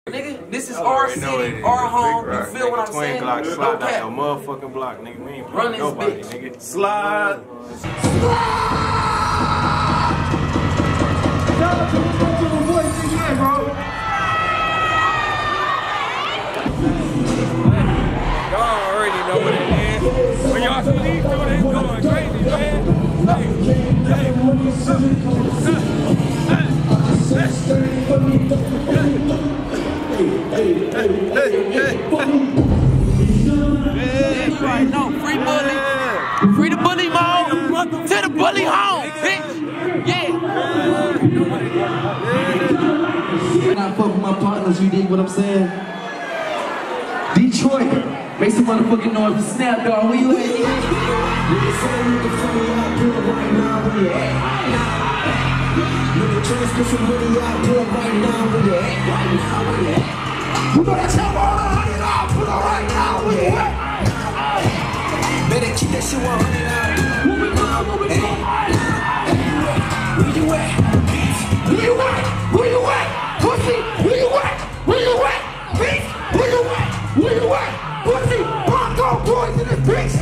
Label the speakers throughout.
Speaker 1: Nigga, this is our city, our home. You feel what I'm saying?
Speaker 2: Twin Glock slide out your motherfucking block, nigga. We ain't
Speaker 1: run this
Speaker 2: nobody,
Speaker 1: bitch.
Speaker 2: Nigga.
Speaker 1: Slide.
Speaker 3: Shout out to the voice again, bro.
Speaker 4: Y'all already know what it is. When y'all see these two, they going crazy, man.
Speaker 1: Right, no, free bully. Free the bully mode. To the bully home, bitch. Yeah.
Speaker 3: When I fuck with my partners, you dig what I'm saying? Detroit, make some motherfucking noise for SNAPDOGG. Where you at? You know that's how I pull up right now. Where you at? Better keep that shit 100 out. Where you at? Where you at? Where you at? Pussy, where you at? Where you at? Bitch, where you at? Where you at? Pussy, Bronco boys in this bitch.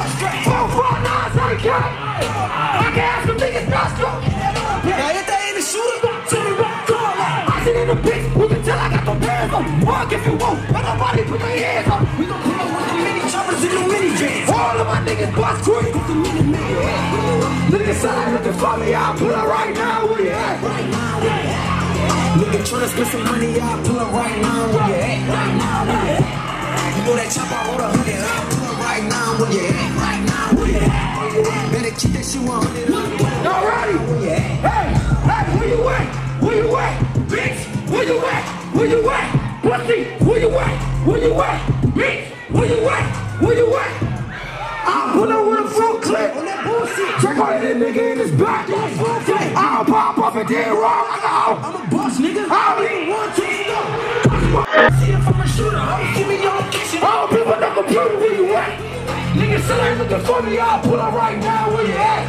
Speaker 3: 449's on the count. I can ask some niggas not strong. Now if they ain't a shooter, to the right corner. I sit in the bitch, you can tell I got the bands on. Walk if you want, but nobody put their hands on. We gon' pull up with the mini choppers and the mini jams. All of my niggas bust quick with the mini man. Niggas side looking for me, I'll pull up right now. Where you at? Right now, where you at? Nigga tryna spend some money, I'll pull up right now. Where you at? Right now, where you at? You know that chop, I roll 100, I'll pull up right now. Where you at? Right now, where you at? Better keep that shit 100. Alrighty. Where you at? Hey, where you at? Where you at? Bitch, where you at? Where you at? Pussy, where you at? Where you at? Bitch, where you at? Where you at? I'll pull up with a full clip on that bullshit. Check out that nigga in his back. I'll pop up and dead wrong. I'm a boss, nigga. I don't even want to stop. See if I'm a shooter. Give me your location. All people know computer. Where you at? Nigga still ain't looking for me. I'll pull up right now. Where you at?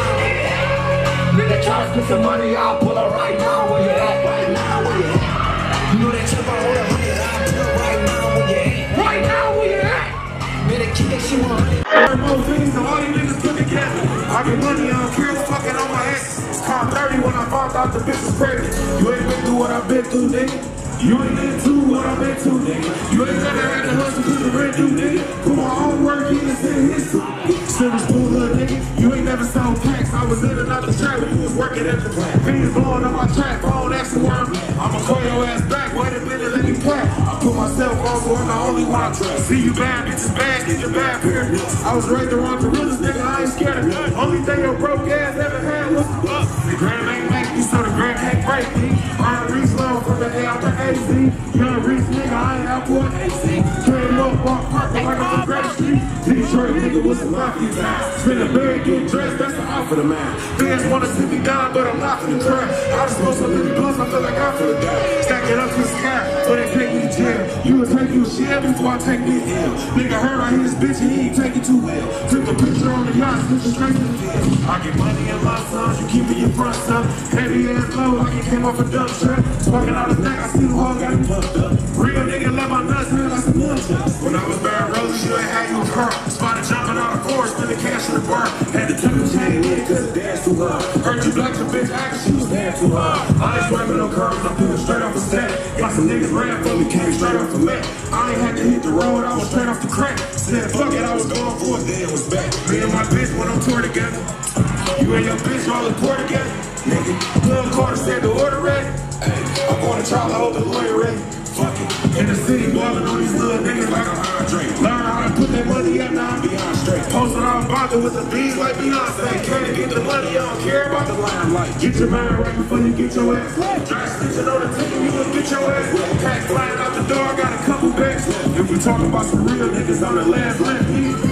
Speaker 3: Nigga try to spend some money. I'll pull up right now. Where you at? Right now, where you at? You know that chip I roll 100. I'll pull up right now. Where you at? Right now, where you at? Better keep that shit 100.
Speaker 4: Most things, all these niggas put together. I get money on kids fucking on my ex. It's called 30 when I found out the bitch was pregnant. You ain't been through what I've been through, nigga. You ain't been through what I've been through, nigga. You ain't never had to hustle to the rent due, nigga. Put my own work in and send history. Silver spoon hood, nigga. You ain't never sold packs. I was in and out the trap when you was working at the plant. Beans blowing up my trap, phone asking where I'ma call your ass back. Wait a minute, let me pack. I put myself on, so I'm the only one I trust. See you bad, bitches bad, get your bad period. I was raised around the realest nigga, I ain't scared of it. Only thing your broke ass ever had was the buck. The gram ain't make me, so the gram can't break me. I'm Reese Low from the A out the AC. Young Reese nigga, I ain't out for an AC. Came up, walk parking like I'm a great street. Detroit nigga with some mafia time. Spin a bird, get dressed, that's the outfit of man. Fans wanna see me down, but I'm not finna cry. I just smoke so many blunts, I feel like I'm finna die. Stack it up to the sky, but they take me to jail. You would take you a share before I take me a deal. Nigga heard I hit this bitch and he ain't taking too well. Took a picture on the yacht, switching straight to the deal. I get money in my sons, you keep it your front son. Heavy ass low, like it came off a dump truck. Smoking out his neck, I see the hole got him pumped up. Real nigga let my nuts hang like some nunchucks. When I was bad roses, you ain't had you a car. Spotted jumping out of force, spend the cash in the bar. Had to tuck the chain in, cause it danced too hard. Heard you black the bitch act, she was dancing too hard. I ain't swerving no curves, I'm pulling straight off the set. Got some niggas ran for me, came straight off the mat. I ain't had to hit the road, I was straight off the crack. Said fuck it, I was going for it, then it was back. Me and my bitch went on tour together. You and your bitch all in tour together. Nigga, Lil Carter said the order ready. I'm going to trial, I hope the lawyer ready. Fuck it. In the city, ballin' on these little niggas like I'm Andre. Learn how to put that money up, now I'm beyond straight. Posted on Bonda with the bees like Beyonce. Can't get the money, I don't care about the limelight. Get your mind right before you get your ass wet. Try snitching on the ticket, you gon' get your ass wet. Pack flying out the door, I got a couple bags. If we talking about some real niggas on the last left,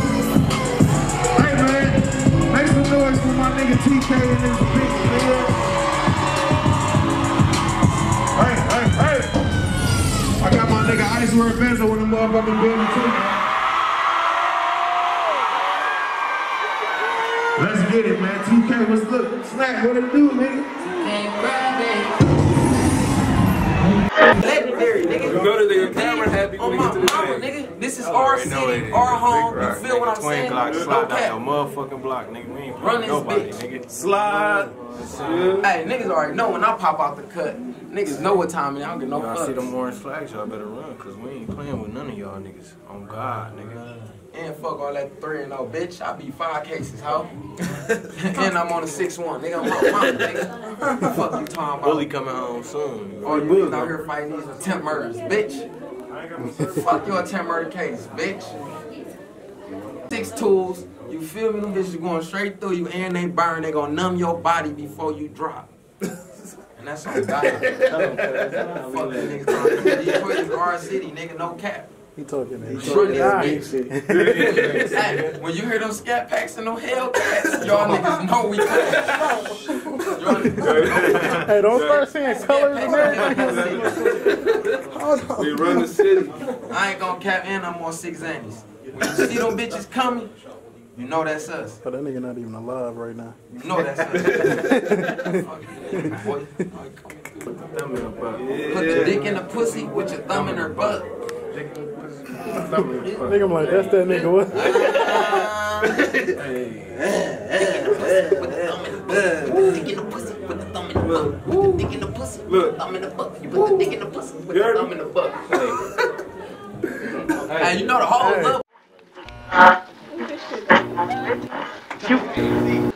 Speaker 4: hey man, make some noise for my nigga TK and this bitch, man. Hey. I got my nigga Ice Word Benzo in the motherfucking building too. Let's get it, man. TK, what's up? Snack, what it do, nigga?
Speaker 1: TKKRAVITZ.
Speaker 3: legendary, nigga.
Speaker 2: You go to the camera happy when
Speaker 3: on
Speaker 2: you
Speaker 3: my
Speaker 2: get to the
Speaker 3: mama,
Speaker 2: thing.
Speaker 3: nigga. This is our city, our home. You feel what I'm saying?
Speaker 2: Twin Glock
Speaker 3: No
Speaker 2: slide down
Speaker 3: cap.
Speaker 2: your motherfucking block, nigga. We ain't
Speaker 3: Run
Speaker 2: playing
Speaker 3: this
Speaker 2: nobody,
Speaker 3: bitch.
Speaker 2: nigga.
Speaker 1: Slide.
Speaker 3: Hey, niggas already know when I pop out the cut. Niggas know what time it is. I don't get no
Speaker 2: Y'all
Speaker 3: fucks.
Speaker 2: see them orange flags, y'all better run, cause we ain't playing with none of y'all niggas. On God, nigga.
Speaker 3: And fuck all that 3-0, bitch. I beat 5 cases, ho. And I'm on a 6-1. Nigga, I'm my mama, nigga. Fuck you talking about?
Speaker 2: Bully coming home soon.
Speaker 3: All you niggas out here fighting these attempt murders, bitch. Fuck your attempt murder case, bitch. 6 tools. You feel me? Them bitches going straight through you and they burn. They gonna numb your body before you drop. And that's on God. Fuck that niggas talking. Detroit is our city, nigga. No cap.
Speaker 5: He talking that
Speaker 3: shit. Hey, when you hear them scat packs and them Hellcats, y'all niggas know we coming.
Speaker 5: Hey, don't start saying colors and everything.
Speaker 2: We run the city.
Speaker 3: I ain't gonna cap and I'm on 6 Annies. When you see them bitches coming, you know that's us.
Speaker 5: Oh, that nigga not even alive right now.
Speaker 3: You know that's us. Boy. Put the dick in the pussy with your thumb in her butt.
Speaker 5: Nigga, I'm like, that's that nigga, what?
Speaker 3: Dick in the pussy with the thumb in the butt. Put the dick in the pussy with the thumb in the butt. You put the dick in the pussy with the thumb in the butt. Hey, you know the whole love.